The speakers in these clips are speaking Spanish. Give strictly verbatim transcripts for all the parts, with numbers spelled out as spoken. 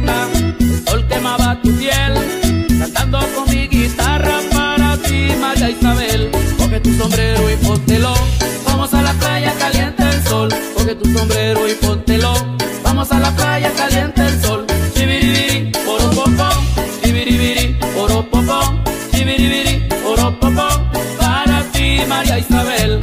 calienta, el sol quemaba tu piel, cantando con mi guitarra para ti, María Isabel. Coge tu sombrero y póntelo, vamos a la playa, calienta el sol. Coge tu sombrero y póntelo, vamos a la playa, calienta el sol. Chibiribiri, oropopó, chibiribiri, oropopó, chibiribiri, oropopó, para ti, María Isabel.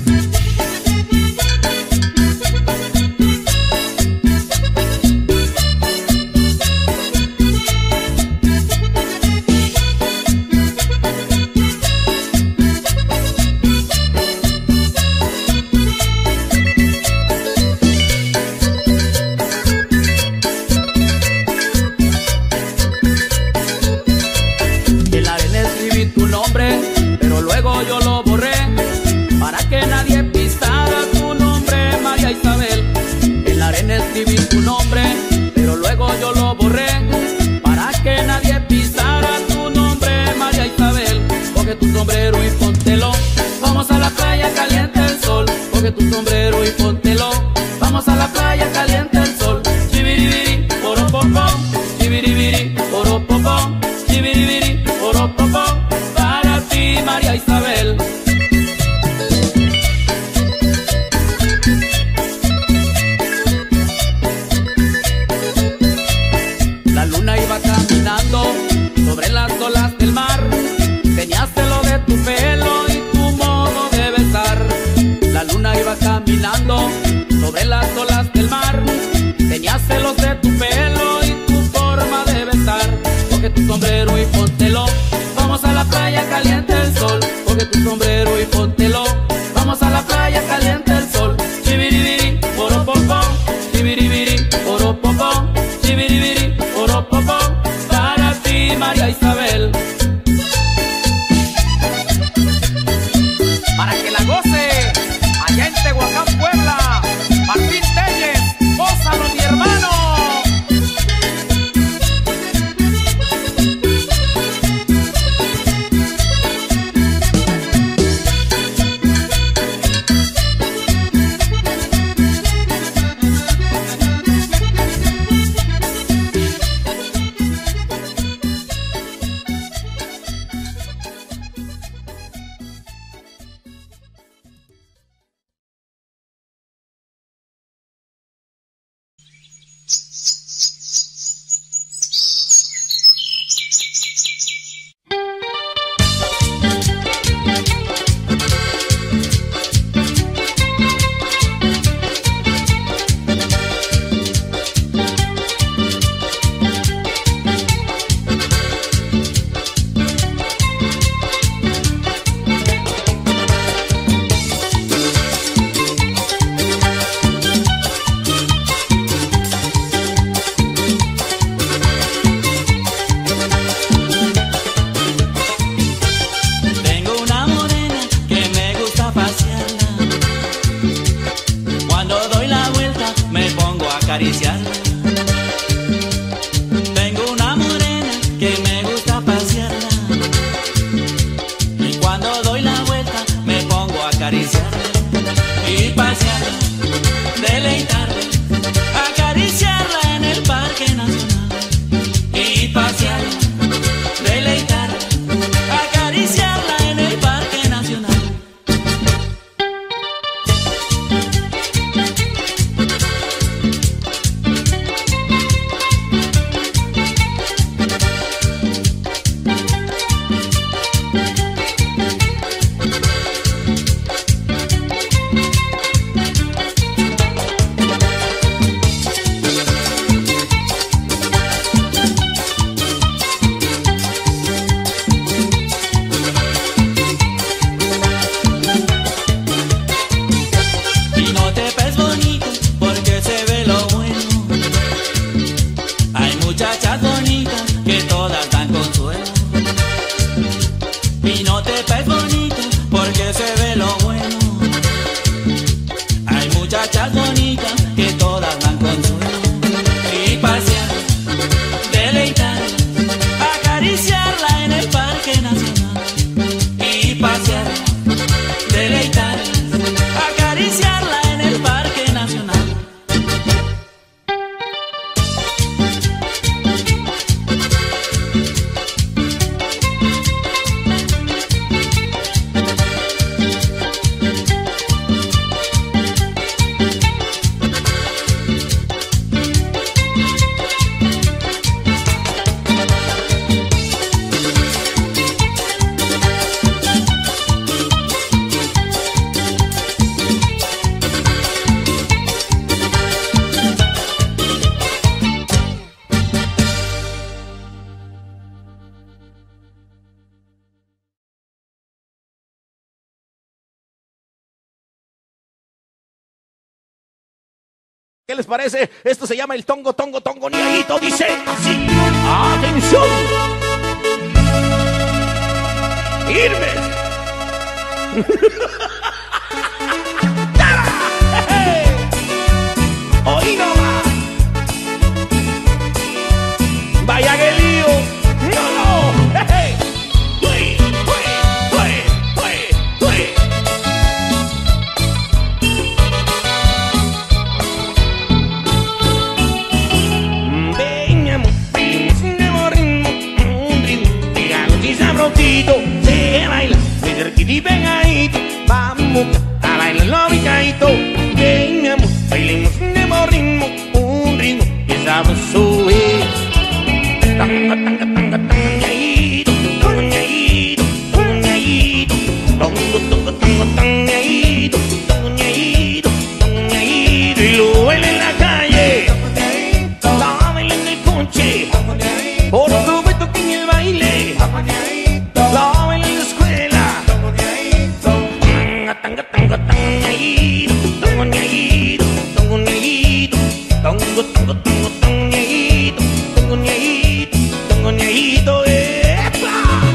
Pero luego yo lo borré para que nadie pisara tu nombre, María Isabel. En la arena escribí tu nombre, pero luego yo lo borré para que nadie pisara tu nombre, María Isabel. Coge tu sombrero y póntelo, vamos a la playa, calienta el sol. Coge tu sombrero y póntelo, vamos a la playa, calienta el sol. Chibiribiri, oropopó, chibiribiri, oropopó, chibiribiri, oropopó, María Isabel. La luna iba caminando sobre las olas del mar, tenías celo de tu pelo y tu modo de besar. La luna iba caminando sobre las olas del mar, tenías celos de tu pelo y tu forma de besar. Coge tu sombrero y póntelo, vamos a la playa, calienta el sol. Coge tu sombrero y póntelo, vamos a la playa, calienta el sol. Chibiribiri, oropopó, chibiribiri, oropopó, chibiribiri, oropopó, para ti, María Isabel. Para que la goce, allá en Tehuacán, Puebla, Martín Telles, gózalo, mi hermano. Tengo una morena que me gusta pasearla, y cuando doy la vuelta me pongo a acariciarla y pasearla, deleitarla, acariciarla en el Parque Nacional y pasearla, deleitarla, acariciarla en el Parque Nacional. Muchachas bonitas que todas dan consuelo, y no te ves bonita porque se ve lo bueno. Hay muchachas bonitas que todas dan consuelo, y pasear, deleitar, acariciarla en el Parque Nacional y pasear, deleitar, acariciarla en el Parque Nacional. ¿Qué les parece? Esto se llama el tongo, tongo, tongo, niaguito. Dice así. ¡Atención! ¡Irme! ¡Oí nomás! ¡Vaya que lío! ¡No, no! ¡Hey! ¡Uy! ¡Uy! ¡Uy! ¡Uy! ¡Uy! Veníamos, bailemos un nuevo ritmo, un ritmo pegado y sabrosito. Se baila muy cerquita y pegadito. Vamos a bailarlo picadito. Veníamos, bailemos un nuevo ritmo, un ritmo que sabroso es. Tanga, tanga, tanga, tangaíto, tangaíto, tangaíto, tongo, tongo, tongo, tangaíto, tangaíto, tangaíto. Y lo baila en la calle, lo baila en el coche, por supuesto que en el baile, lo baila en la escuela. Tanga, tanga, tanga, tangaíto, tangaíto, tangaíto, tongo, tongo, tongo, tangaíto, tangaíto. Coñadito, ¡epa!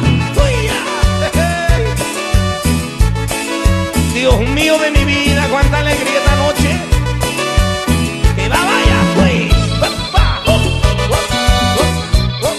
Dios mío de mi vida, cuánta alegría esta noche. Que va, vaya, güey. Oh, oh, oh, oh.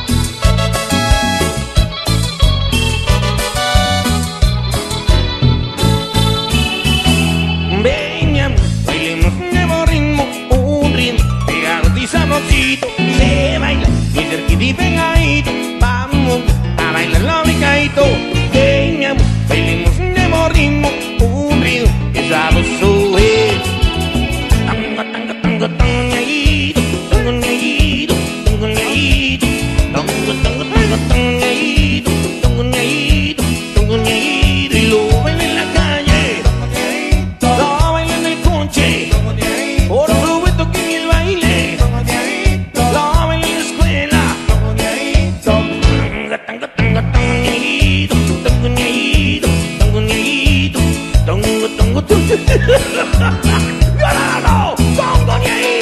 Veníamos, bailemos un nuevo ritmo, un ritmo pegado y sabrosito. Se baila muy cerquita y pegadito. Vamos a bailarlo picadito. Veníamos, bailemos un nuevo ritmo, un ritmo que sabroso es. Tanga, tanga, tanga, tangaíto, tangaíto, tangaíto, tongo, tongo, tongo, tangaíto, tangaíto, tangaíto. Y lo baila en la calle, lo baila en el coche, por supuesto que en el baile, lo baila en la escuela. Tanga, tanga, tanga, tangaíto, tangaíto, tangaíto, tongo, tongo, tongo. ¡Ganado! ¡Tongo ni ahí!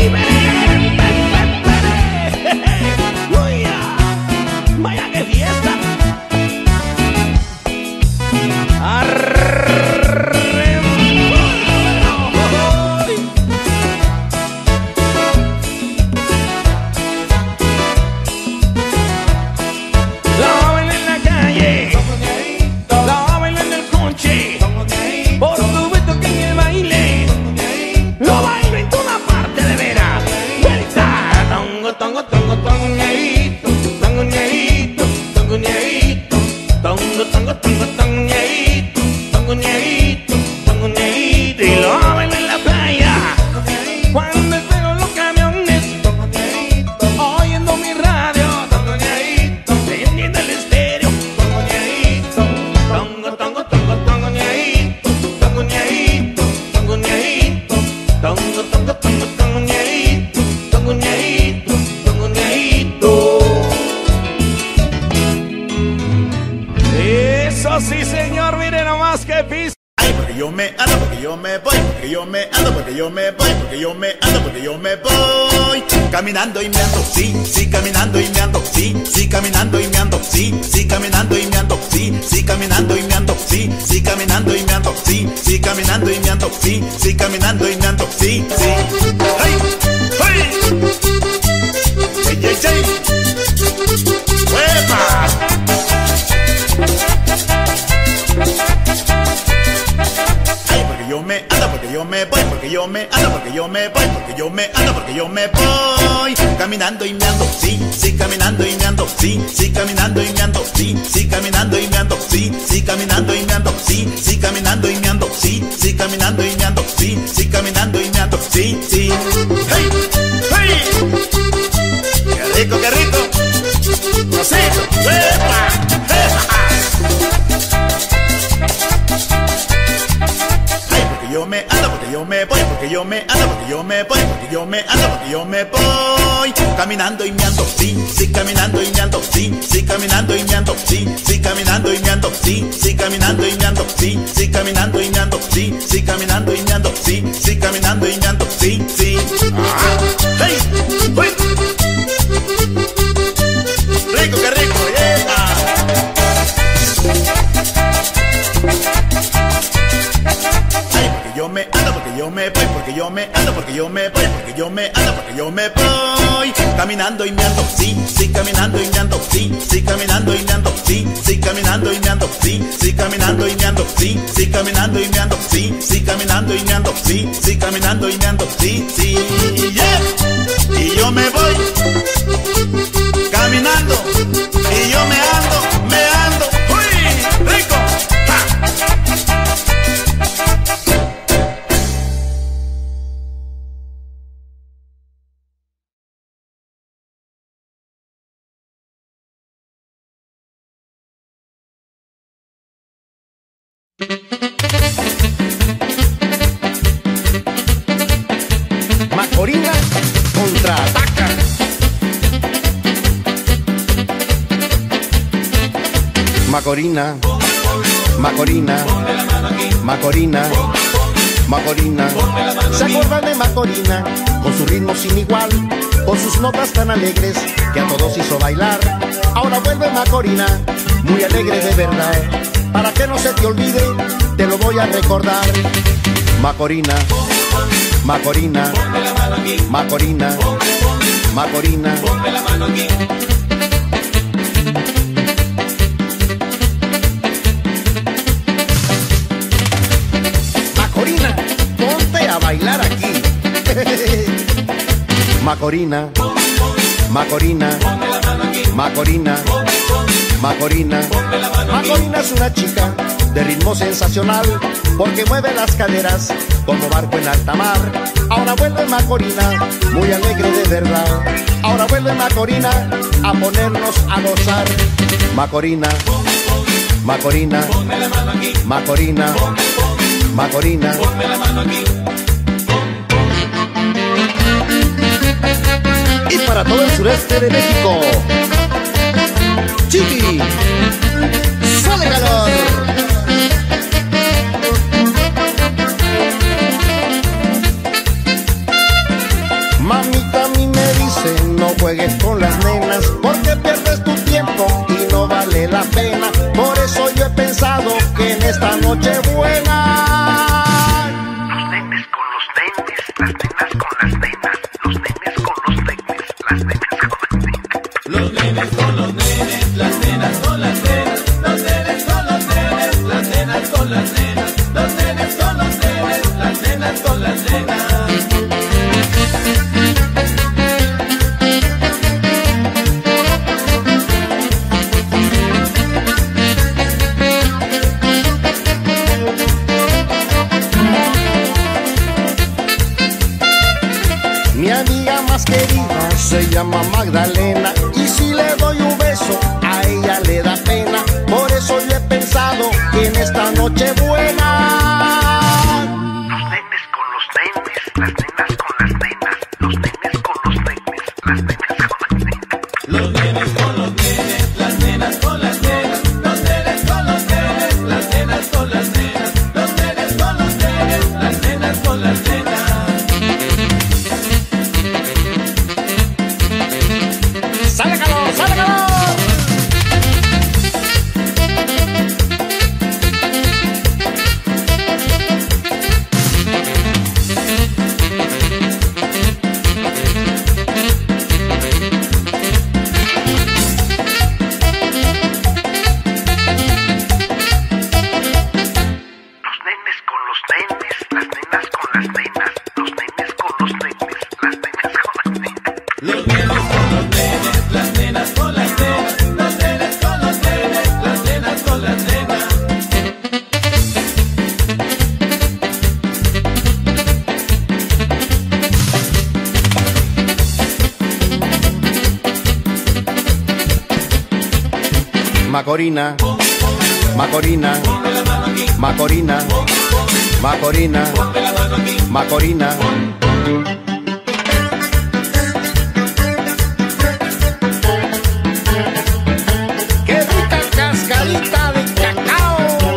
¡Vaya que fiesta! La baila en la calle, la baila en el coche, por supuesto que en el baile, lo bailo en toda parte de veras. Tongo, tongo, tongo, tongo, ñeito, tongo, ñeito, tongo, ñeito, tongo, tongo, tongo, tongo, ñeito, tongo, ñeito, tongo, ñeito. Y lo bailo en la playa, cuando espero los camiones, oyendo mi radio, tongo, ñeito, prendiendo el estéreo, tongo, ñeito, tongo, tongo, tongo, tongo, ñeito, tongo, ñeito, tongo, ñeito, tongo, tongo, tongo, tongo, ñeito, tongo, ñeito, tongo, ñeito. Eso sí, señor, mire nomás que pisa. Ay, porque yo me ando, porque yo me voy, porque yo me ando, porque yo me voy, porque yo me ando, porque yo me voy. Caminando y me ando, sí, sí, caminando y me ando, sí, sí, caminando y me ando, sí, sí, caminando y me ando, sí, sí, caminando y me ando, sí, sí, caminando y me ando, sí, sí, caminando y me ando, sí, sí, caminando y me ando, sí, sí. ¡Hey! ¡Hey! ¡Hey, hey, hey! ¡Huepa! Ay, porque yo me ando, porque yo me voy, porque yo me ando, porque yo me voy, porque yo me ando, porque yo me voy. Caminando y me ando, sí, sí, caminando y me ando, sí, sí, caminando y me ando, sí, sí, caminando y me ando, sí, sí, caminando y me ando, sí, sí, caminando y me ando, sí, sí, caminando y me ando, sí, sí, caminando y me ando, sí, sí. ¡Hey! ¡Hey! ¡Qué rico, qué rico! ¡Rosito! ¡Huepa! Ay, porque yo me ando, porque yo me voy, porque yo me ando, porque yo me voy, porque yo me ando, porque yo me voy. Caminando y meando, sí, sí, caminando y meando, sí, sí, caminando y meando, sí, sí, caminando y meando, sí, sí, caminando y meando, sí, sí, caminando y meando, sí, sí, caminando y meando, sí, sí, caminando y meando, sí, sí. Ah, hey, uy. Rico, qué rico, yeah. Yo me ando, porque yo me voy, porque yo me ando, porque yo me voy, porque yo me ando, porque yo me voy. Caminando y meando, sí, sí, caminando y meando, sí, sí, caminando y meando, sí, sí, caminando y meando, sí, sí, caminando y meando, sí, sí, caminando y meando, sí, sí, caminando y meando, sí, sí, caminando y meando, sí, sí, yeah. Y yo me voy caminando y yo me ando, me ando, uy, rico. Macorina contraataca. Macorina, Macorina, Macorina, Macorina. ¿Se acuerdan de Macorina? Con su ritmo sin igual, con sus notas tan alegres que a todos hizo bailar. Ahora vuelve Macorina, muy alegre de verdad. Para que no se te olvide, te lo voy a recordar. Macorina, Macorina, Macorina, Macorina. Macorina, ponte a bailar aquí. Macorina, Macorina, Macorina, Macorina. Macorina es una chica de ritmo sensacional, porque mueve las caderas como barco en alta mar. Ahora vuelve Macorina, muy alegre de verdad. Ahora vuelve Macorina a ponernos a gozar. Macorina, Macorina, Macorina, Macorina. Y para todo el sureste de México, Chiqui, sale calor. Mamita a mí me dice, no juegues con las nenas, porque pierdes tu tiempo y no vale la pena. Por eso yo he pensado que en esta noche buena, los nenes con los nenes, las nenas con las nenas, los nenes con los nenes, las nenas con las nenas. Los nenes con los nenes, las nenas con las nenas, los nenes con los nenes, las nenas con las nenas, los nenes con los nenes, las nenas con las nenas. mi amiga más querida se llama Magdalena, y si le doy un beso a ella le da pena. Por eso yo he pensado que en esta noche buena, los nenes con los nenes, las nenas con las nenas, los nenes con los nenes, las nenas con las nenas. Los nenes con los nenes, las nenas con las nenas, los nenes con los nenes, las nenas con las nenas, los nenes con los nenes, las nenas con las nenas. ¡sale calor, sale calor! Macorina, Macorina, Macorina, Macorina, ponme la mano aquí. Macorina. ¡Qué rica cascarita de cacao!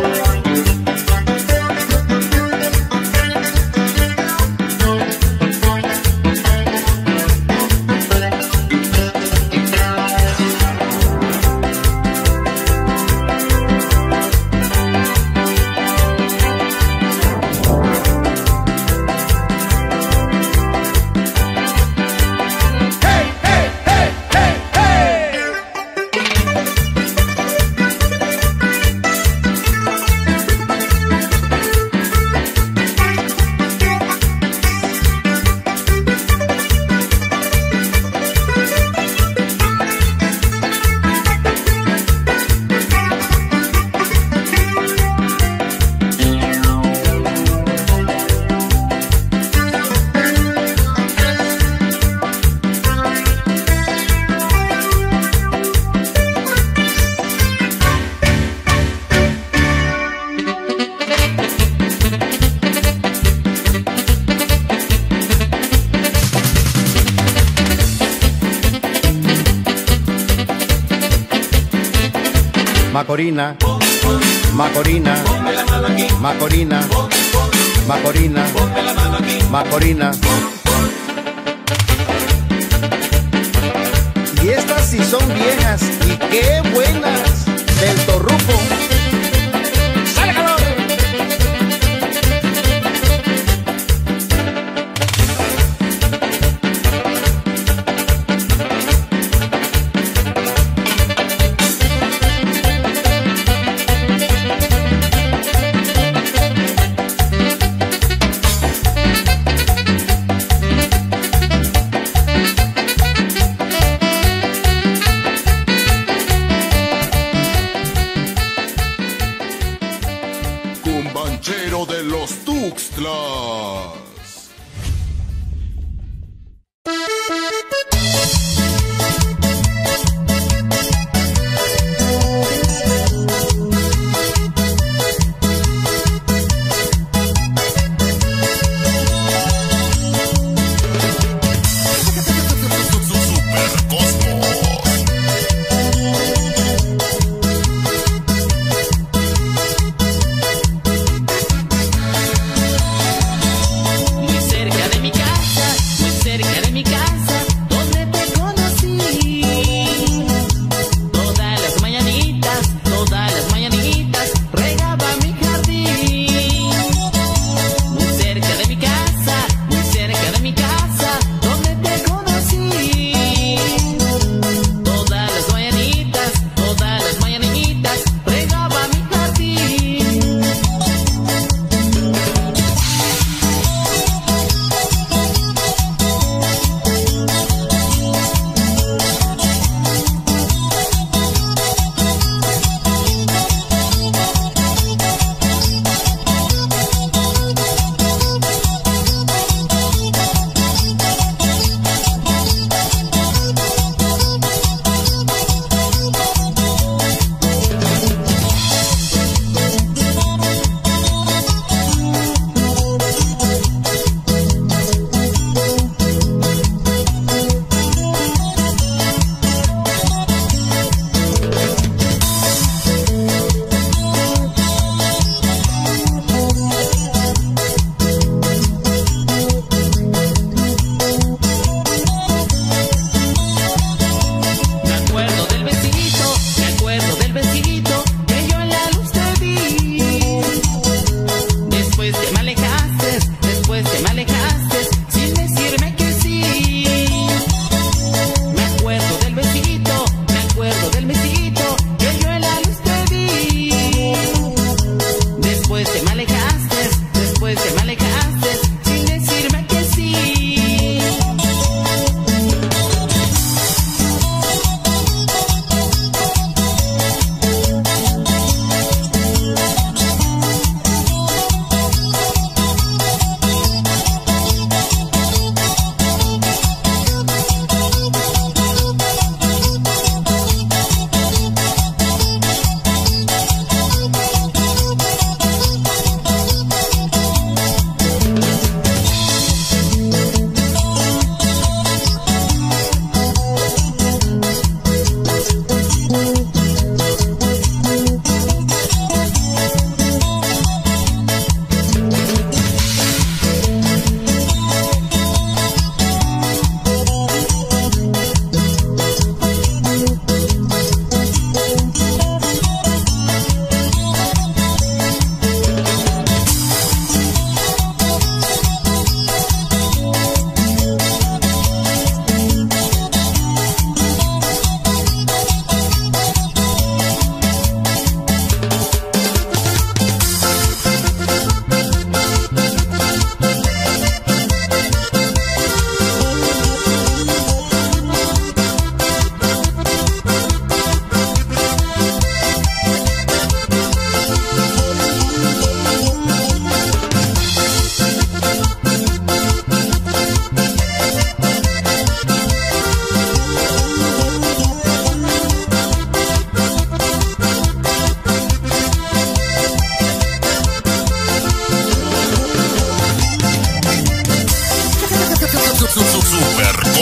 Macorina, Macorina, Ponme la mano aquí. Macorina, Macorina, Ponme la mano aquí. Macorina. Y estas sí son viejas y qué buenas del Torruco. ¡Sale calor! Cumbanchero de los Tuxtlas. Super Cosmos.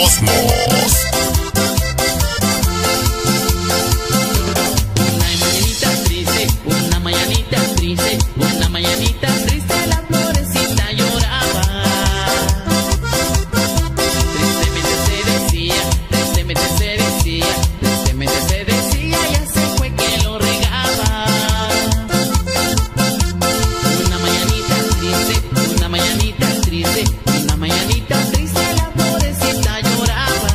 Cosmos. Una mañanita triste, una mañanita triste, una mañanita triste, la florecita lloraba. Tristemente se decía, tristemente se decía, tristemente se decía, ya se fue que lo regaba. Una mañanita triste, una mañanita triste, una mañanita triste, la florecita lloraba.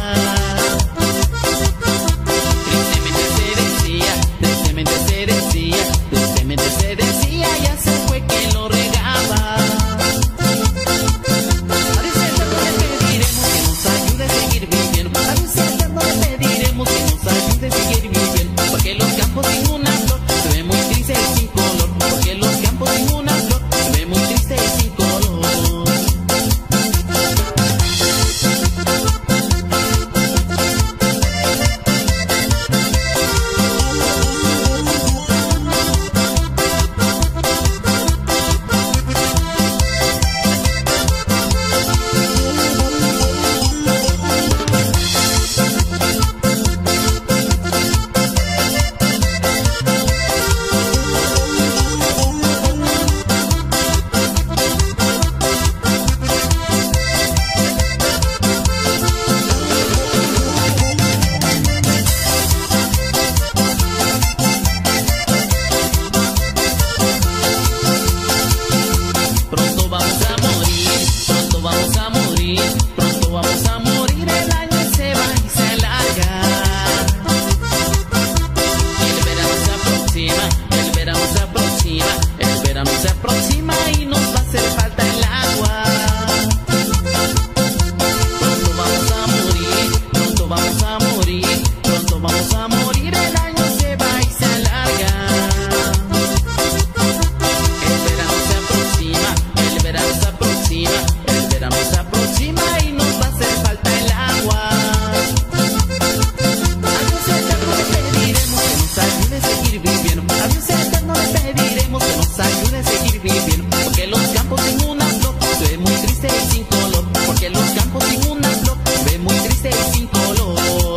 Tristemente se decía, tristemente se decía, tristemente se decía, ya se fue que lo regaba. A Dios eterno le pediremos que nos ayude a seguir viviendo. A Dios eterno le pediremos que nos ayude a seguir viviendo. Porque los campos sin una flor se ven muy tristes y sin color. Porque los campos sin una flor se ven muy tristes y sin color. Pronto vamos a morir, pronto vamos a morir, pronto vamos a morir, el año se va y se alarga. El verano se aproxima, el verano se aproxima, el verano se aproxima y nos va a hacer falta el agua. Pronto vamos a morir, pronto vamos a morir, pronto vamos a morir, el año se va y se alarga. El verano se aproxima, el verano se aproxima, el verano se aproxima y nos va a hacer falta el agua. A Dios eterno le pediremos que nos ayude a seguir viviendo. A Dios eterno le pediremos que nos ayude a seguir viviendo. Porque los campos sin una flor se ven muy tristes y sin color. Porque los campos sin una flor se ven muy tristes y sin color.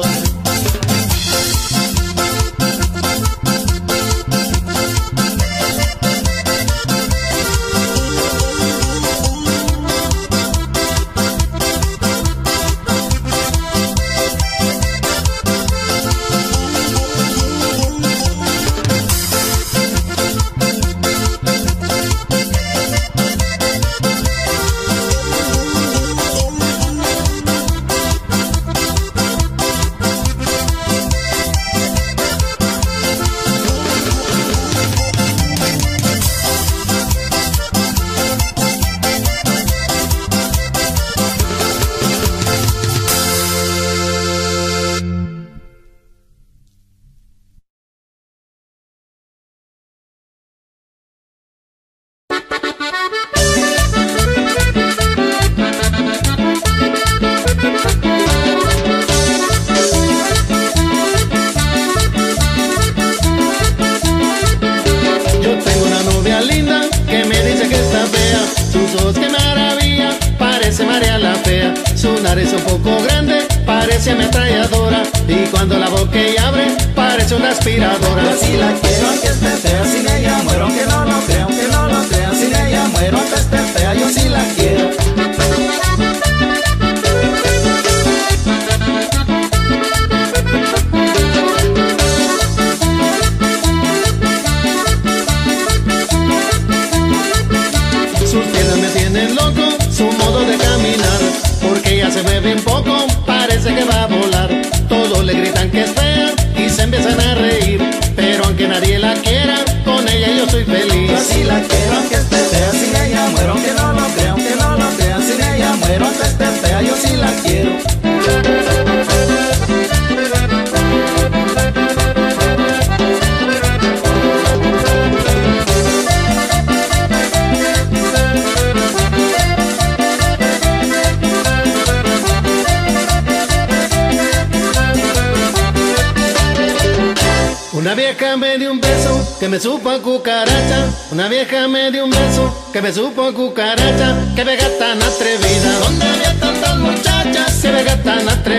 Yo tengo una novia linda que me dice que está fea. Sus ojos que maravilla, parece María la fea. Su nariz un poco grande, parece ametralladora. Y cuando la boca ella abre, parece una aspiradora. Yo sí la quiero aunque esté fea, sin ella muero, aunque no lo crea, aunque no lo crea, sin ella muero, aunque esté fea, yo sí la quiero. Sus piernas me tienen loco, su modo de caminar, porque ella se ve bien poco, parece que va a volar. Todos le gritan que es fea y se empiezan a reír, pero aunque nadie la quiera, con ella yo soy feliz. Yo sí la quiero aunque esté fea, sin ella muero, aunque no lo crea, aunque no lo crea, sin ella muero, aunque esté fea, yo sí la quiero. Una vieja me dio un beso que me supo a cucaracha. Una vieja me dio un beso que me supo a cucaracha. Que vega tan atrevida. ¿Dónde había tantas muchachas? Que vega tan atrevida.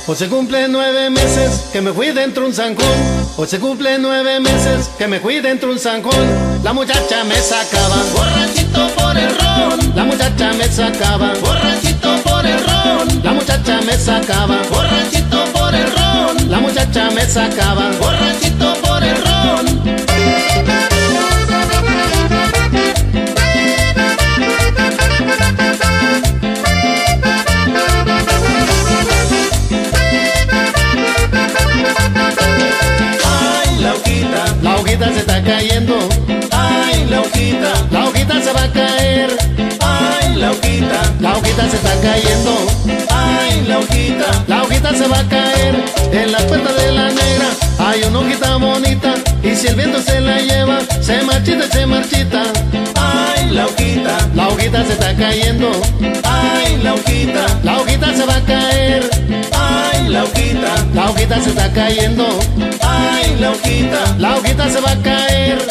Hoy se cumple nueve meses que me fui dentro un zancón. Hoy se cumple nueve meses que me fui dentro un zancón. La muchacha me sacaba borrachito por el ron. La muchacha me sacaba borrachito por el ron. La muchacha me sacaba borrachito por el ron. La muchacha me sacaba borrachito por el ron. La hojita se está cayendo, ay, la hojita, la hojita se va a caer, ay, la hojita, la hojita se está cayendo, ay, la hojita, la hojita se va a caer. En la puerta de la negra hay una hojita bonita, y si el viento se la lleva, se marchita y se marchita, ay, la hojita, la hojita se está cayendo, ay, la hojita, la hojita se va a caer, ay, la hojita, la hojita se está cayendo, ay, la hojita, la hojita se va a caer.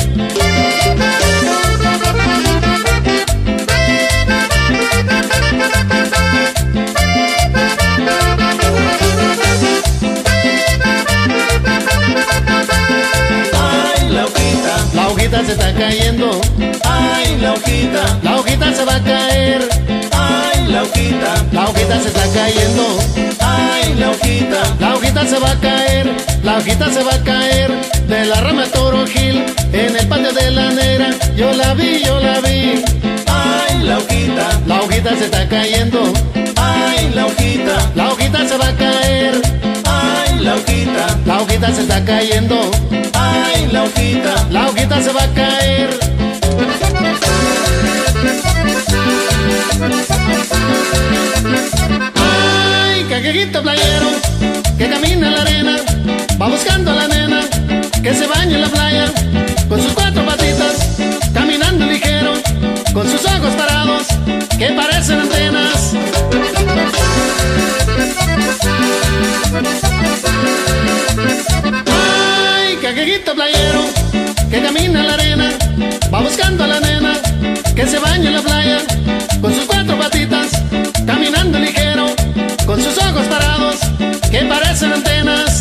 Ay, la hojita, la hojita se está cayendo, ay, la hojita, la hojita se va a caer, ay, la hojita, la hojita se está cayendo, ay, la hojita, la hojita se va a caer, la hojita se va a caer de la rama toronjil en el patio de la negra. Yo la vi, yo la vi, ay, la hojita, la hojita se está cayendo, ay, la hojita, la hojita se va a caer, ay, la hojita, la hojita se está cayendo, ay, la hojita, la hojita se va a caer. Ay, caqueguito playero que camina en la arena, va buscando a la nena que se baña en la playa, con sus cuatro patitas, caminando ligero, con sus ojos parados que parecen antenas. Ay, caqueguito playero que camina en la arena, va buscando a la nena que se baña en la playa, con sus cuatro patitas, caminando ligero, con sus ojos parados que parecen antenas.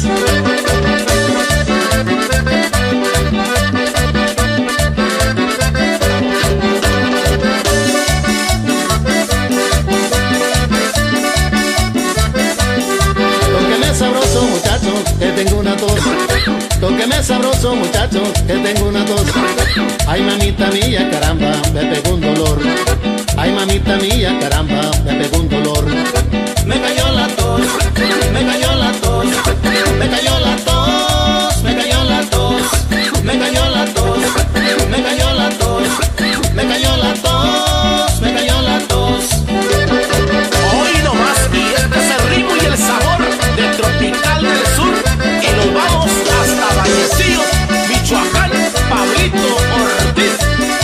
Tóqueme sabroso muchacho, que tengo una tos. Tóqueme sabroso muchacho, que tengo una tos. Ay mamita mía, caramba, me pegó un dolor. Ay mamita mía, caramba, me pegó un dolor. Me cayó la tos, me cayó la tos, me cayó la tos, me cayó la tos, me cayó la tos, me cayó la tos, me cayó la tos, me cayó la tos. Hoy nomás, y este es el ritmo y el sabor del Tropical del Sur, y nos vamos hasta Vallecillo, Michoacán, Pablito Ortiz.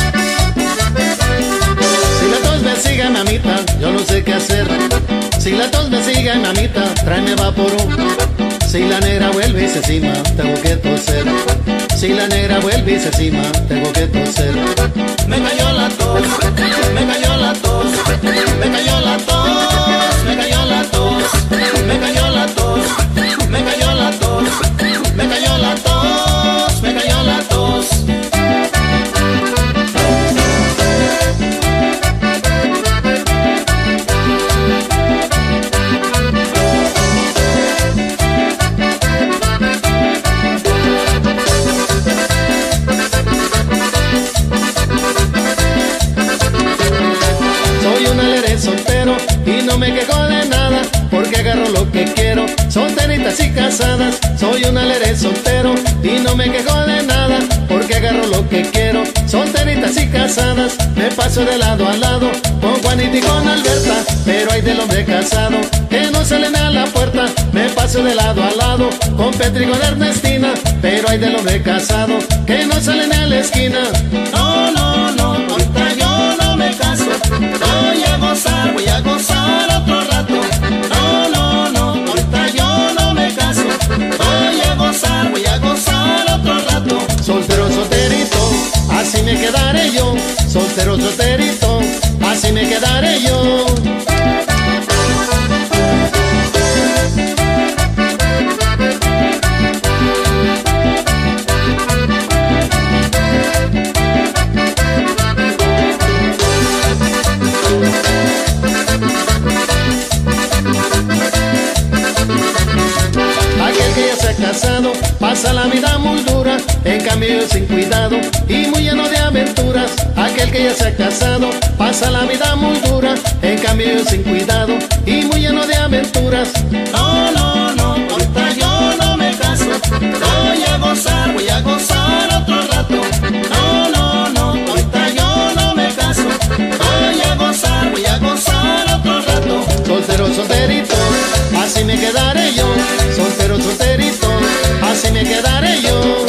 Si la tos me sigue, mamita, yo no sé qué hacer. Si la tos me sigue, mamita, tráeme vaporú. Si la negra vuelve y se cima, tengo que toser. Si la negra vuelve y se cima, tengo que toser. Me cayó la tos, me cayó la tos, me cayó la tos, me cayó la tos, me cayó la tos, me cayó la tos, me cayó la tos, me cayó la tos. Soltero y no me quejo de nada, porque agarro lo que quiero. Solteritas y casadas, soy un aleré soltero y no me quejo de nada, porque agarro lo que quiero. Solteritas y casadas, me paso de lado a lado, con Juanita y con Alberta, pero hay del hombre casado que no se le me a la puerta. Me paso de lado a lado, con Petri y con Ernestina, pero hay del hombre casado que no sale ni a la esquina. No, no, no, ahorita yo no me caso, voy a gozar, voy a gozar otro rato. No, no, no, ahorita yo no me caso, voy a gozar, voy a gozar otro rato. Soltero, solterito, así me quedaré yo. Soltero, solterito, así me quedaré yo. casado pasa la vida muy dura, en cambio yo sin cuidado y muy lleno de aventuras. Aquel que ya se ha casado pasa la vida muy dura, en cambio yo sin cuidado y muy lleno de aventuras. No, no, no, ahorita yo no me caso, voy a gozar, voy a gozar otro rato. No, no, no, ahorita yo no me caso, voy a gozar, voy a gozar otro rato. Soltero, solterito, así me quedaré yo. Soltero, solterito, así me quedaré yo.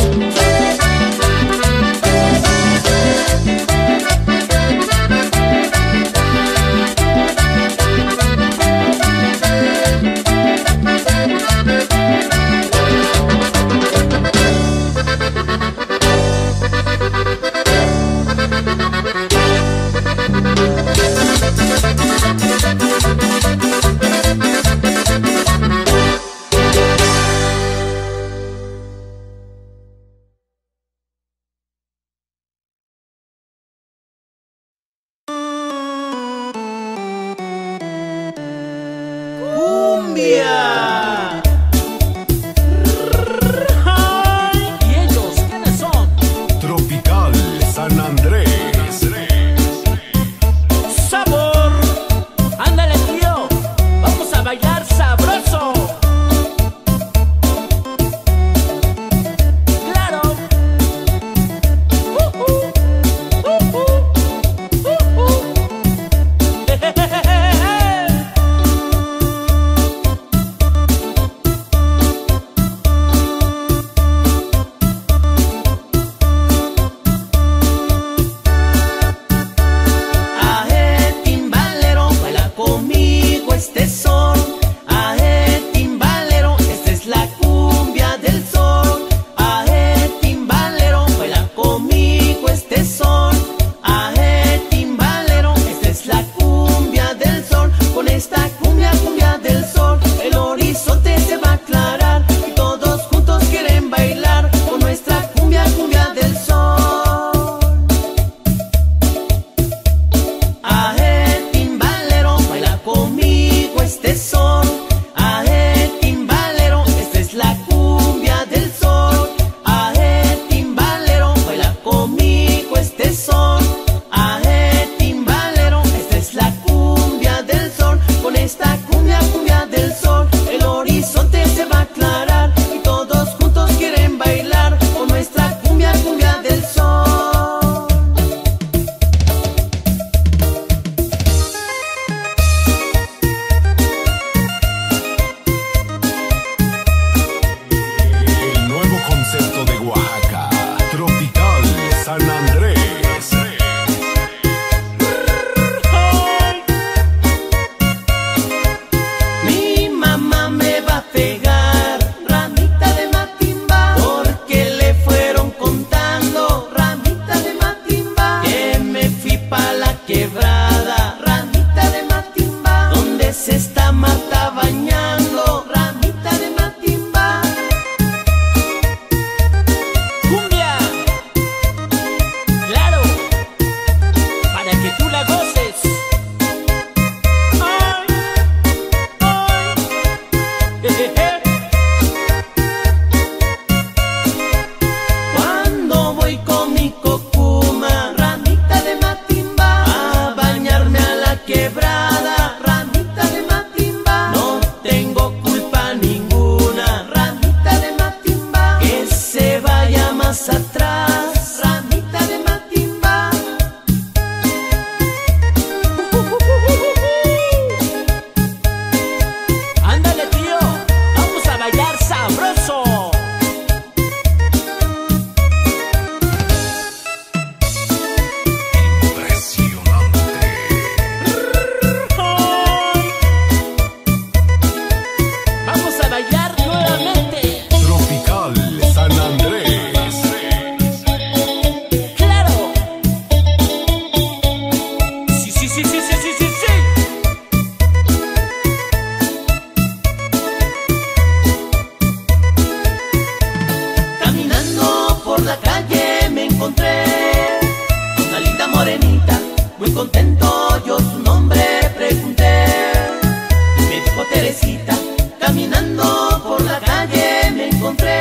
Teresita, caminando por la calle me encontré.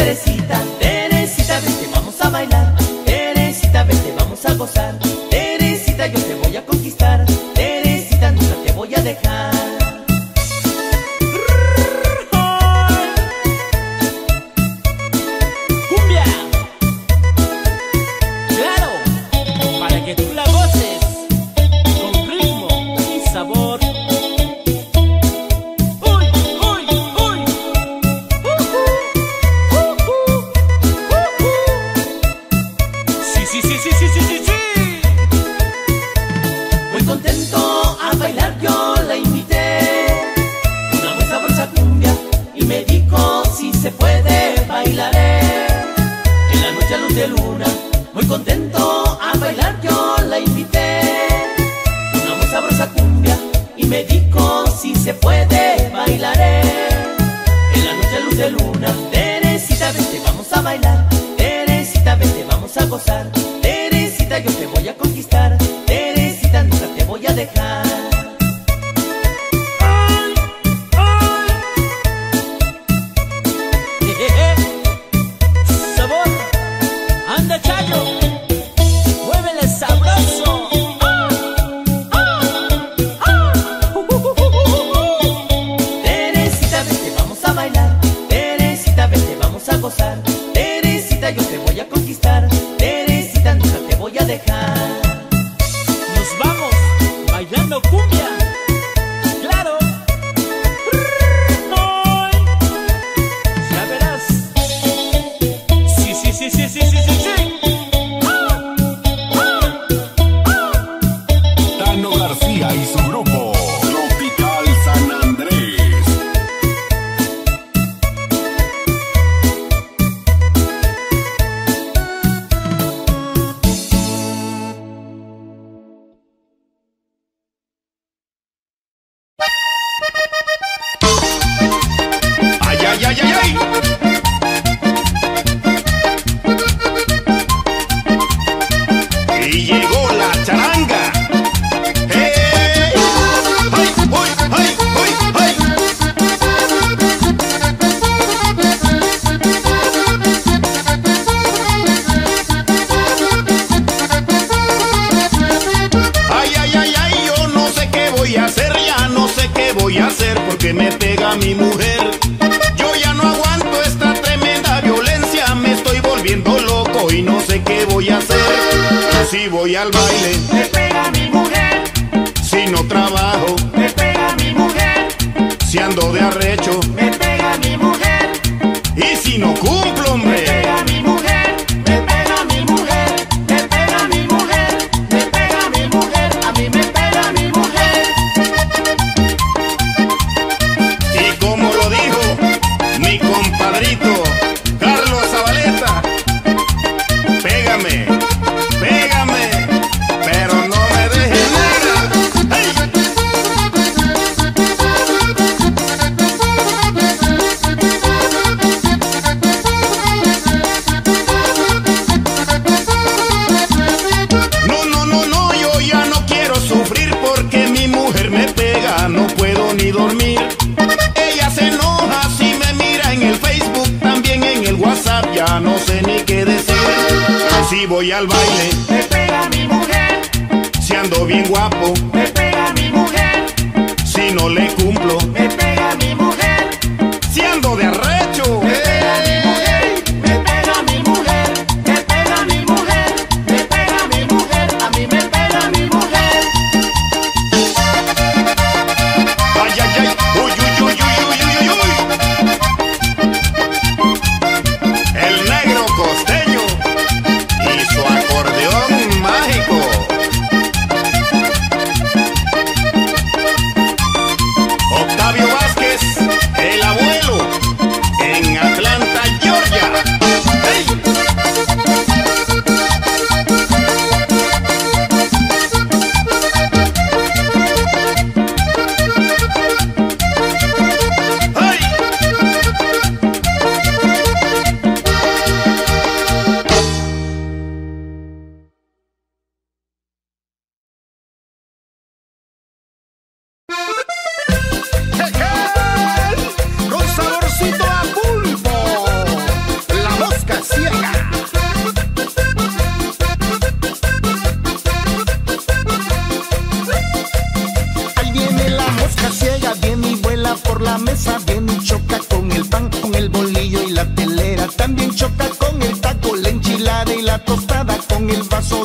Teresita, Teresita, vente, vamos a bailar. Teresita, vente, vamos a gozar. Teresita, yo te voy a conquistar. Teresita, nunca te voy a dejar. ¡Cumbia! ¡Claro! Para que tú la goces con ritmo y sabor. ¡Uy, uy, uy! ¡Uh, uh, uh, uh, uh! ¡Sí, sí, sí, sí, sí, sí, sí, sí! Muy contento a bailar yo la invité. Una muy sabrosa cumbia y me dijo si se puede bailaré. En la noche a luz de luna, muy contento a bailar yo la invité. Una muy sabrosa cumbia y me dijo si se puede bailaré. En la noche a luz de luna, Teresita, vente, vamos a bailar. Teresita, vente, vamos a gozar. Teresita, yo te voy a conquistar. Teresita, nunca te voy a dejar. ¡Ay, ay! Jejeje. ¡Sabor! ¡Anda, Chayo! ¡Muévele sabroso! ¡Ah! ¡Ah! ¡Ah! ¡Uh, uh, uh, uh, uh! Teresita, vente, vamos a bailar. Teresita, vente, vamos a gozar. Teresita, yo te voy a conquistar. Teresita, nunca te voy a dejar. Nos vamos bailando cumbia. ¡Claro! ¡Ay! Ya verás. Sí, sí, sí, sí, sí, sí, sí, sí. ¡Ah! ¡Ah! ¡Ah! Tano García y su grupo Tropical San Andrés. ¡Ay, ay, ay, ay, ay! Y llegó la charanga. ¡Hey! ¡Ay, uy, ay, uy, ay! Ay, ay, ay, ay, yo no sé qué voy a hacer, ya no sé qué voy a hacer porque me pega mi mujer. Yo ya no aguanto esta tremenda violencia, me estoy volviendo loco y no sé qué voy a hacer. Si voy al baile, Me pega mi mujer, si no trabajo, me pega mi mujer, si ando de arrecho me pega mi mujer, y si no cumplo, me hombre. pega mi mujer, me pega mi mujer, me pega mi mujer, me pega mi mujer, a mí me pega mi mujer. Y como lo dijo mi compadrito Carlos Zabaleta, pégame, pégame, pero no me dejes negra. ¡Hey! No, no, no, no, yo ya no quiero sufrir porque mi mujer me pega, no puedo ni dormir. Ella se enoja si me mira en el Facebook, también en el WhatsApp, ya no sé ni qué decir. Si voy al baile, Me pega mi mujer, si ando bien guapo, me pega mi mujer, si no le cumplo, me pega mi mujer, si ando de arrecho. me pega mi mujer, me pega mi mujer, me pega mi mujer, me pega mi mujer, a mí me pega mi mujer. Ay, ay, ay, uy, uy, uy, uy, uy, uy, uy. El negro costeño y su acordeón mágico.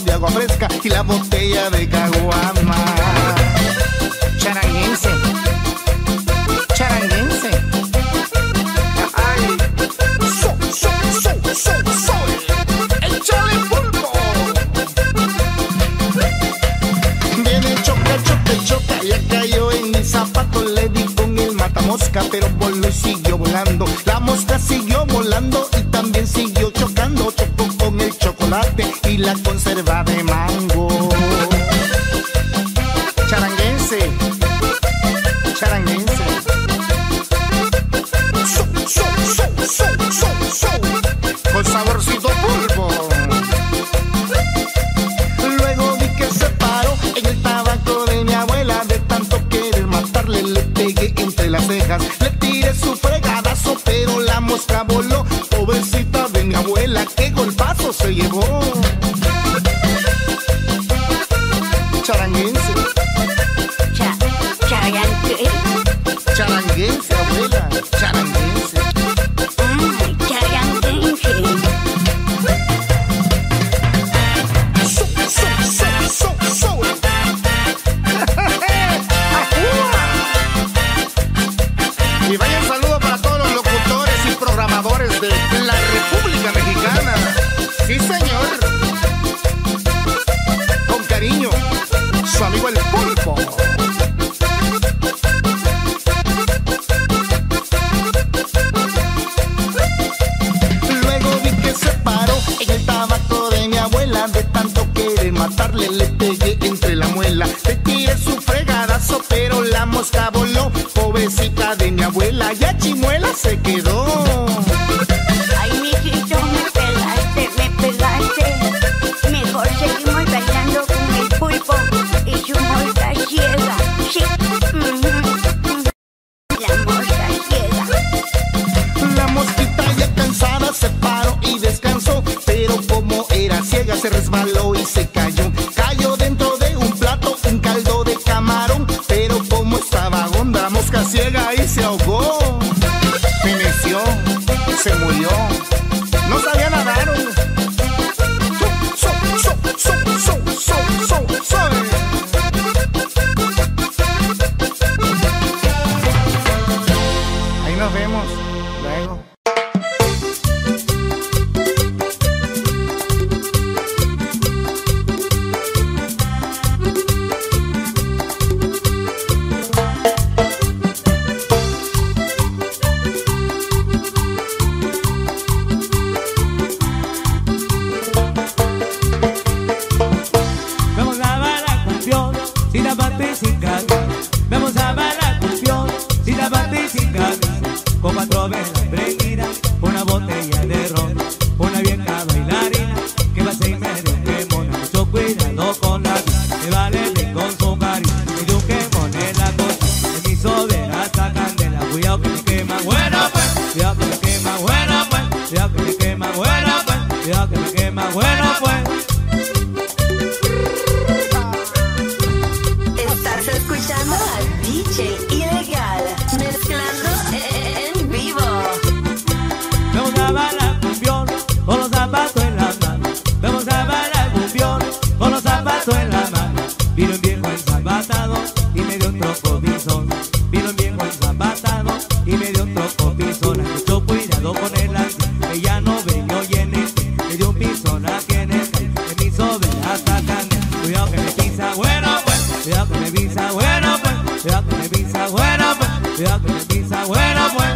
de agua fresca y la botella de caguama. Charanguense, charanguense. Ay, sol, sol, sol, sol, sol. Échale pulpo. Viene choca, choca, choca, ya cayó en mi zapato, le di con el matamosca, pero voló y siguió volando. La mosca siguió volando y también siguió chocando. Chocó con el chocolate y la conserva de mango. Charanguense, charanguense. So, so, so, so, so, so. Con saborcito pulpo. Luego vi que se paró en el tabaco de mi abuela. De tanto querer matarle le pegué entre las cejas. Le tiré su fregadazo pero la mosca voló. Pobrecita de mi abuela, qué golpazo se llevó. Charanguense. Cha, charangue. Charanguense, abuela. Charanguense. Ay, charanguense. So, so, so, so, so. Y vaya un saludo para todos los locutores y programadores de la República Mexicana. Sí, señor. Con cariño, su amigo el pulpo. Luego vi que se paró en el tabaco de mi abuela. De tanto querer matarle le pegué entre la muela. Le tiré su fregadazo pero la mosca voló. Pobrecita de mi abuela, ya chimuela se quedó. Ay, mijito, me pegaste, me pegaste. Mejor seguimos bailando con el pulpo y su mosca ciega. Sí, ujú, la mosca ciega. La mosquita ya cansada se paró y descansó, pero como era ciega se resbaló y se cayó. Cayó dentro de un plato, un caldo de camarón, pero como estaba honda, la mosca ciega y se ahogó. Feneció, se murió, no sabía nadar. So, so, so, so, so, so, so. Ahí nos vemos luego. Vamos a bailar campeón, si la parte sin camisa. Vamos a bailar campeón, si la parte sin camisa. Con cuatro velas prendidas, una botella de ron, una vieja bailarina que va a ser medio quemona. Mucho cuidado con la vida, me vale bien con su cariño. Me dio un quemón en la costa, en mi sobera hasta candela. Cuidado que me quema buena pues, cuidado que me quema buena pues, cuidado que me quema buena pues, cuidado que me quema buena pues. Estás escuchando al D J Ilegal, mezclando en vivo. Vamos a bailar cumbión con los zapatos en la mano. Vamos a bailar cumbión con los zapatos en la mano. Vino un viejo enzabatado y me dio un troco pisón. Vino un viejo enzabatado y me dio un troco pisón. Mucho cuidado con el ansia, que ya no vengo y en este. Me dio un pisón aquí en el calle, en mi sobera hasta candela. Cuidado que me pisa bueno pues, cuidado que me pisa bueno pues, cuidado que me pisa bueno pues, cuidado que me pisa bueno pues.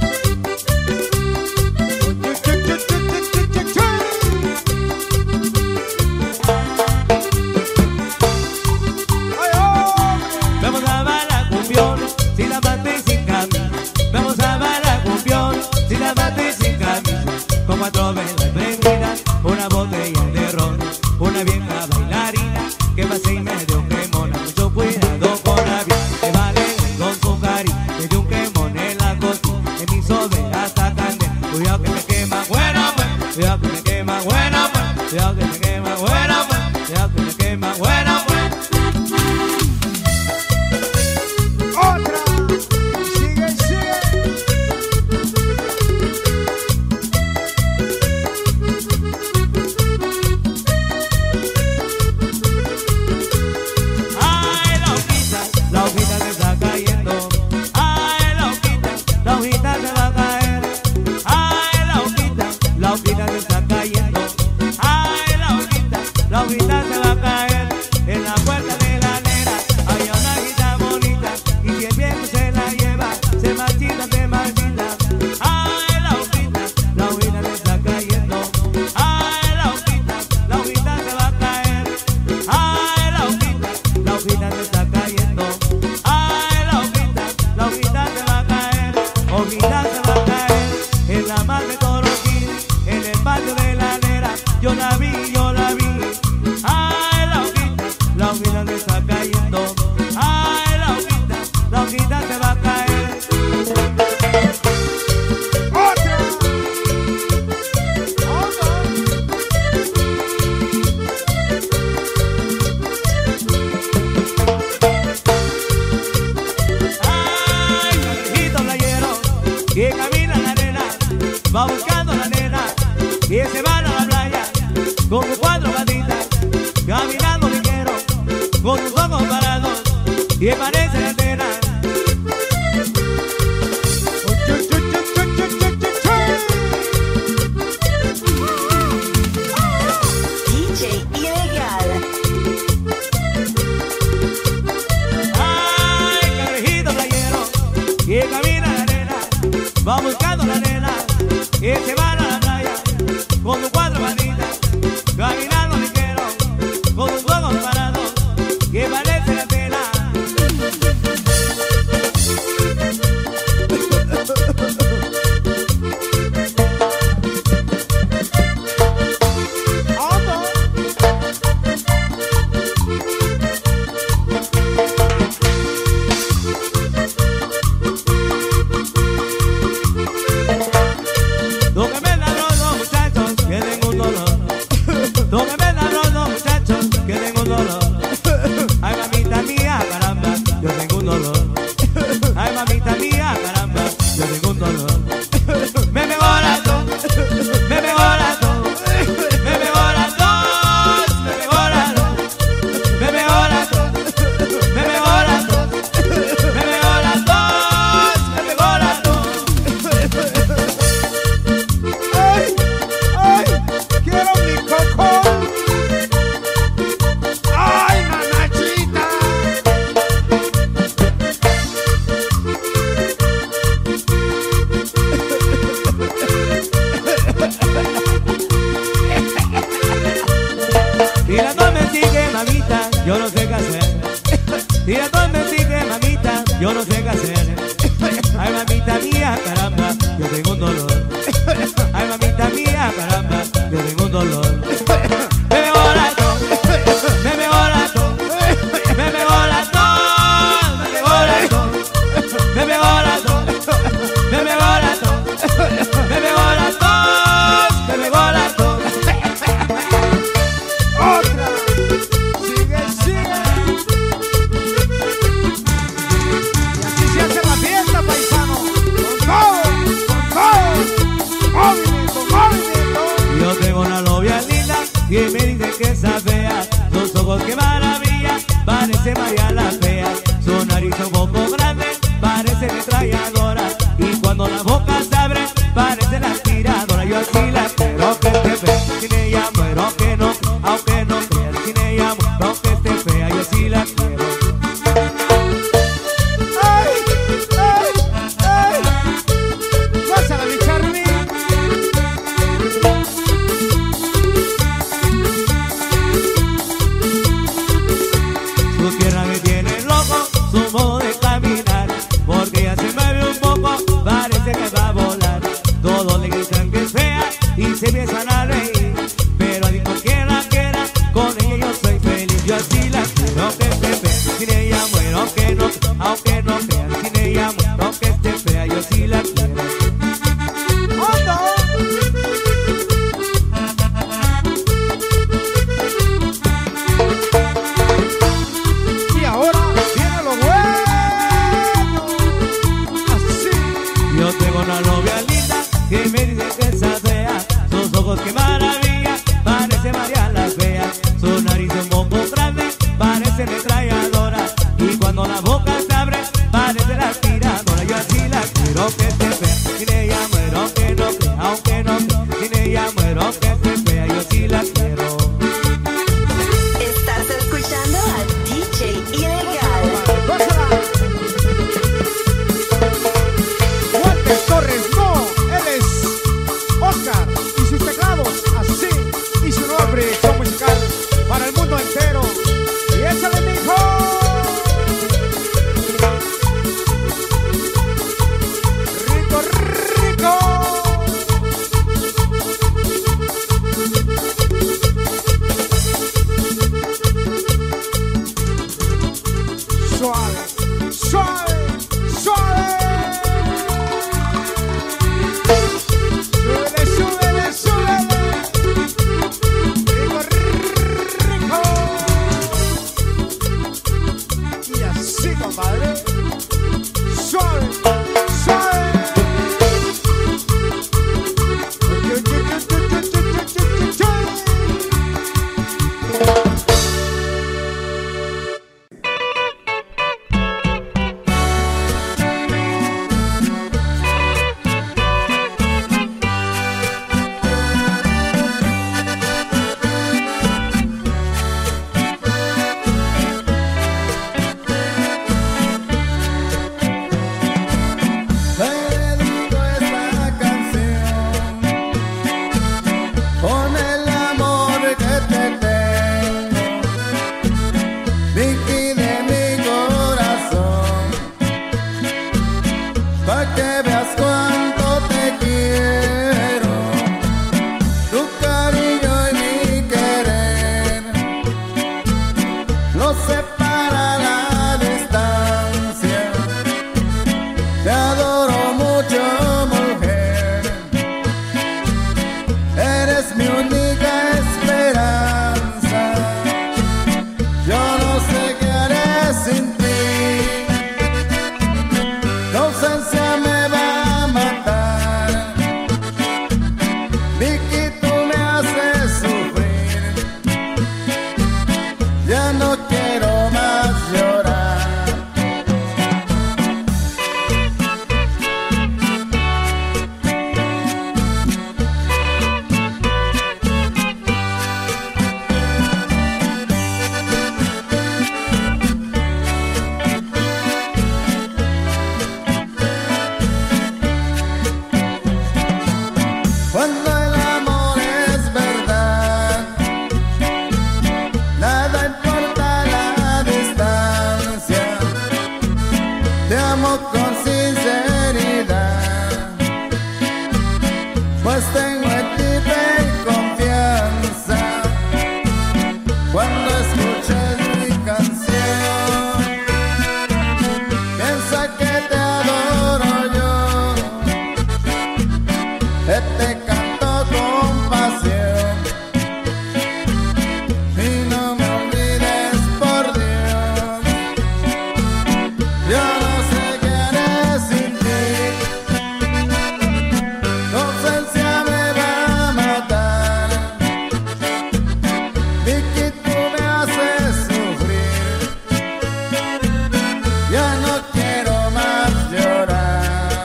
Vamos a bailar cumbión, si la bate sin camisa. Vamos a bailar cumbión, si la bate sin camisa. Con cuatro velas prendidas, una botella de ron, una vieja bailarina que va a ser medio quemona. Mucho cuidado con la vida, que vale con su cariño. Me dio un quemón en la costa, en mi sobera hasta candela. Cuidado que me quema buena pues, cuidado que me quema buena pues, cuidado que me quema buena pues, cuidado que me quema buena pues. va a caer en la puerta de la nena. Hay una guita bonita y si el viejo se la lleva, se marchita, se marchita. Ay, la hojita, la hojita se está cayendo. Ay, la hojita, la hojita se va a caer. Ay, la hojita, la hojita se está cayendo. Ay, la hojita, la hojita se va a caer. Hojita se va a caer en la mar de Toroquín, en el patio de la nera. Yo la vi, yo la vi. Ay, la hojita, la hojita se está cayendo. Ay, la hojita, la hojita se va a caer. ¡Otra! ¡Otra! Ay, cangrejito playero que camina en la arena, va buscando a la nena y se van a la playa con sus cuatro patitas, caminando ligero, con sus ojos parados y parece la antena. D J Ilegal. Ay, cangrejito playero que camina en la arena, va buscando a la nena y se van a la playa con sus cuatro patitas, caminando ligero, con sus ojos parados que parece la antena. Tóqueme la los muchachos que tengo un dolor. Tóqueme la los muchachos que tengo un dolor. Ay, mamita mía, caramba, yo tengo un dolor. Ay, mamita mía, caramba, yo tengo un dolor. Me mejora todo, me mejora todo, me mejora todo, me mejora todo, me mejora todo, me mejora todo, me mejora todo, me mejora todo. ¡Ay! ¡Ay! ¡Quiero mi coco! ¡Ay, nanachita! Tira todo me sigue, mamita, yo no sé qué hacer. Tira todo me sigue, mamita, yo no sé qué hacer. Ay, mamita mía, caramba, yo tengo un dolor. Ay, mamita mía, caramba, yo tengo un dolor. Me mejora todo, me mejora todo, me mejora todo, me mejora todo, me mejora todo, me mejora todo, me mejora todo, me mejora todo. ¡Otra! ¡Sigue, sigue! Y así se hace la fiesta, paisano. ¡Con todo! ¡Con todo! ¡Movimiento, movimiento! Yo tengo una novia linda y me dice que está fea. Sus ojos que maravilla, parece María la fea. Su nariz un poco grande, parece metralladora. Y cuando la boca se abre, parece la aspiradora. Yo así la quiero que esté fea, sin ella muero que no. Aunque no creas, sin ella muero que esté fea. Yo así la quiero. ¡Ay! ¡Ay! ¡Ay! ¡Pásala, mi Charly! Su tierra me tiene loco, su modo de caminar, porque ella se mueve un poco, parece que va a volar. Todos le gritan que es fea y se empiezan a reír, pero digo que la quiera, con ella yo soy feliz. Yo así la quiero que esté fea, sin ella muero que no, aunque no crean, sin ella muero que esté fea, yo sí la quiero. Y ahora viene lo bueno. Así. Yo tengo una novia linda que me dice que está fea. Sus ojos que maravilla, parece María la fea. Su nariz un poco grande, parece metralladora. Y cuando la boca se abre, nos separa la distancia. Te adoro mucho, mujer, eres mi única esperanza. Yo no sé qué haré sin ti, tu ausencia me va a matar. Vicky, tú me haces sufrir, ya no quiero más llorar. Cuando el amor es verdad, nada importa la distancia. Te amo con sinceridad, pues tengo en ti fe y confianza. Cuando escuches mi canción, piensa que te adoro yo, que te canto con pasión, y no me olvides por Dios. Yo no sé qué haré sin ti, tu ausencia me va a matar. Vicky, tú me haces sufrir, ya no quiero más llorar.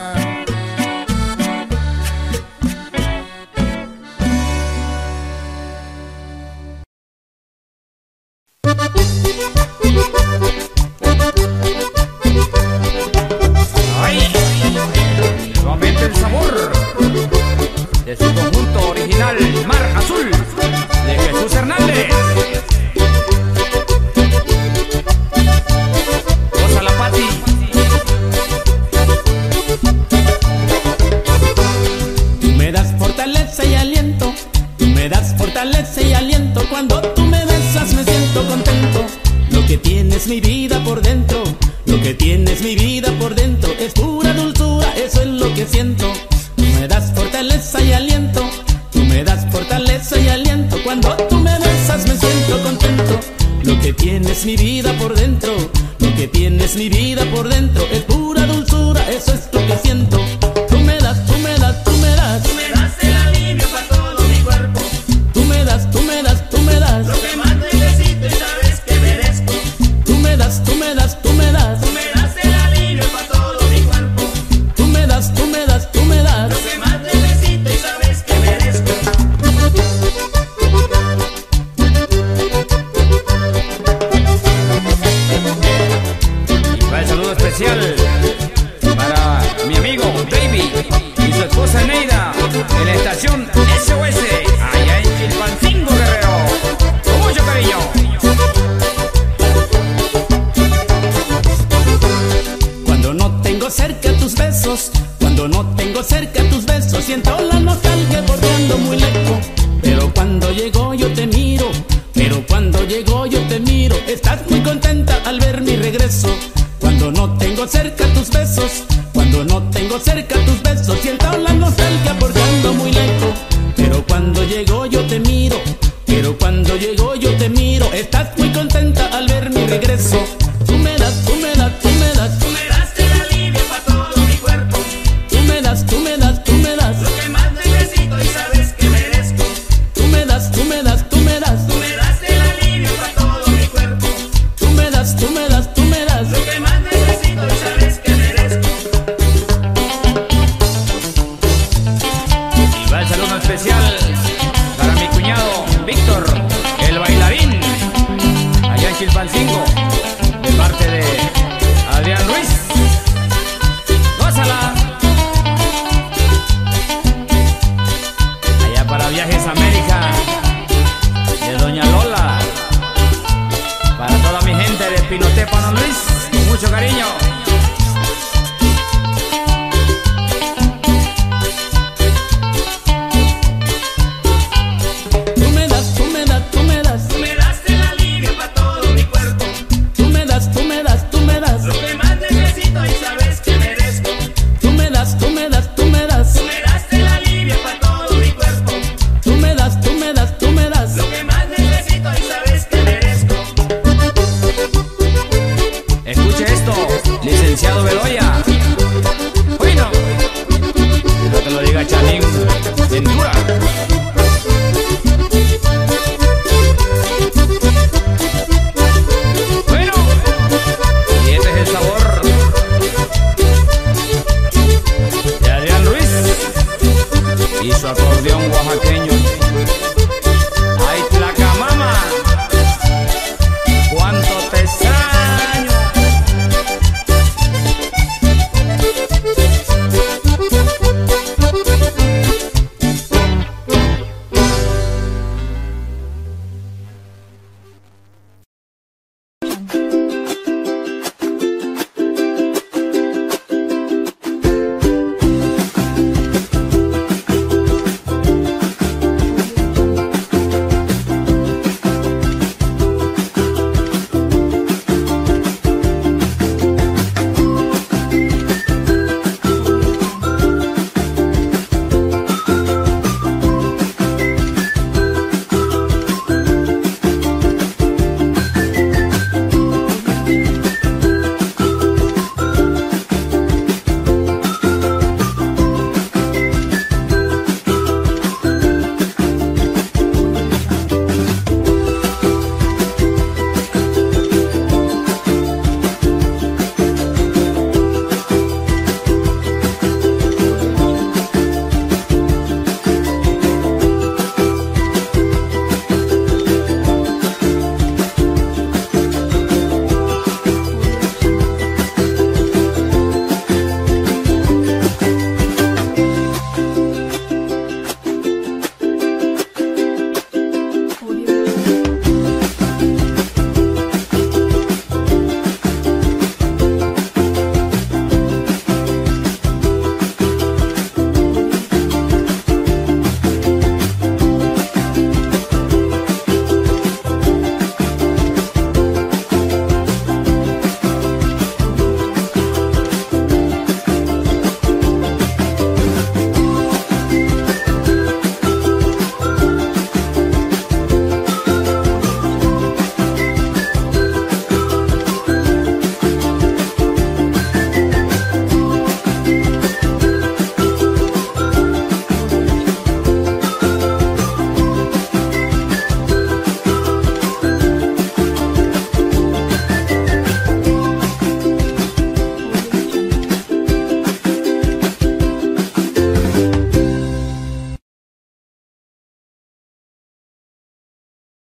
¡Ay! Nuevamente el sabor de su conjunto original Mar Azul de Jesús Hernández. Goza la Pati. Tú me das fortaleza y aliento, tú me das fortaleza y aliento. Cuando tú me besas me siento contento. Lo que tienes mi vida por dentro, lo que tienes mi vida por dentro es pura dulzura, eso es lo que siento. Tú me das fortaleza y aliento, tú me das fortaleza y aliento. Cuando tú me besas me siento contento. Lo que tienes mi vida por dentro, lo que tienes mi vida por dentro es pura dulzura, eso es lo que siento. Tú me das, tú me das, tú me das, tú me das el alivio para todo mi cuerpo. Tú me das, tú me das, tú me das lo que más necesito y sabes que merezco. Tú me das, tú me das, tú me das, tú me das el alivio para todo mi cuerpo. Tú me das, tú me das, tú me das lo que más necesito y sabes que merezco. Y va el saludo especial para mi amigo David y su esposa Neida en la estación S O S allá en Chilpancingo, Guerrero. Con mucho cariño. Cuando no tengo cerca tus besos, cuando no tengo cerca tus besos, siento la nostalgia porque ando muy lejos. Pero cuando llego yo te miro, pero cuando llego yo te miro, estás muy contenta al ver mi regreso. Cuando no tengo cerca tus besos, cuando no tengo cerca tus besos, siento la nostalgia porque ando muy lejos. Pero cuando llego yo te miro, pero cuando llego yo te miro, estás muy contenta al ver mi regreso. Tú me das, tú me das, tú me das, tú me das el alivio para todo mi cuerpo. Tú me das, tú me das, tú me das lo que más necesito y sabes que merezco. Tú me das, tú me das, tú me das, tú me das el alivio para todo mi cuerpo. Tú me das, tú me das, tú me das lo que más necesito y sabes que merezco. Y va el saludo especial para mi cuñado Víctor, el bailarín, allá en Chilpancingo, de parte de Adrián Ruiz. ¡Gózala! Allá para Viajes América, de Doña Lola, para toda mi gente de Pinotepa, Don Luis, con mucho cariño.